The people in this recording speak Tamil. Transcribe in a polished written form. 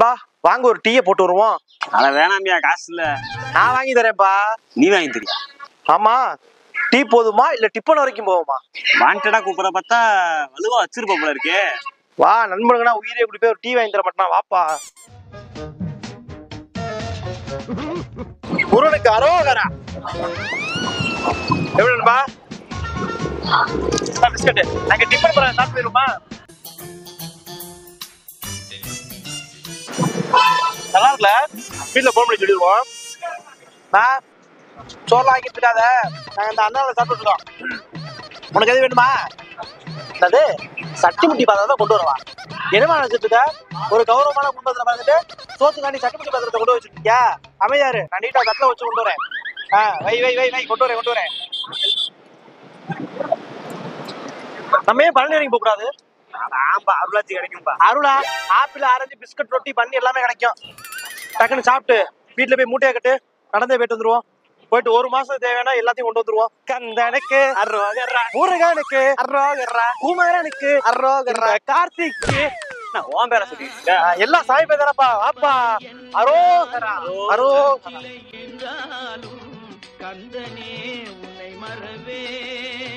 நண்பா வாங்க ஒரு டீயை போட்டு வருவோம். அத வேணாம்பியா, காசு இல்ல. நான் வாங்கி தரேன்ப்பா. நீ வாங்கி தரியா? ஆமா. டீ போதுமா இல்ல டிப்பன் வரைக்கும் போவோமா? வாண்டடா கூப்பிட பார்த்தா வலுவா வச்சிருப்ப போல இருக்கே. வா நண்பனுங்கனா உயிரே இப்படி போய் ஒரு டீ வாங்கி தர மாட்டான், வாப்பா. முருகனுக்கு அரோகரா. எப்படி நண்பா? பிஸ்கட் நாங்க டிப்பன் போற சாப்பிட்டு போயிருமா? நல்லா இருக்குல்ல? வீட்டுல போன் பண்ணி சொல்லிடுவோம். சோறுலாம் ஆக்கிட்டு இருக்காத, நாங்க இந்த அண்ணாவில் சாப்பிட்டு இருக்கோம். உனக்கு எது வேணுமா? அது சட்டி முட்டி பாத்திரத்தை கொண்டு வரவா? என்னமா நினைச்சிட்டு இருக்க? ஒரு கௌரவமான குடும்பத்துல பார்த்துட்டு சோத்துக்காண்டி சட்டி முட்டி பாத்திரத்தை கொண்டு வச்சுருக்கியா? அமைதியாரு, நான் நீட்டா தட்டில் வச்சு கொண்டு வரேன். வை வை வை வை கொண்டு வரேன். நம்ம ஏன் பழனி வரைக்கும் போக கூடாது? அருளாச்சி கிடைக்கும்பா. அருளா? ஆப்பிள், ஆரஞ்சு, பிஸ்கட், ரொட்டி, பண்ணி எல்லாமே கிடைக்கும். டக்குன்னு சாப்பிட்டு வீட்டுல போய் மூட்டையை கட்டு, நடந்தே போயிட்டு வந்துருவோம். போயிட்டு ஒரு மாசம் தேவையான எல்லாத்தையும் கொண்டு வந்துருவோம். கந்தனுக்கு அரோகரா, முருகனுக்கு அரோகரா, குமரனுக்கு அரோகரா, கார்த்திக்கு ஓம் பேர சொல்லிட்டு எல்லாம் சாமி பேர் தானப்பா. வாப்பா அரோகரா அரோகரா. கந்தனே உன்னை மறவே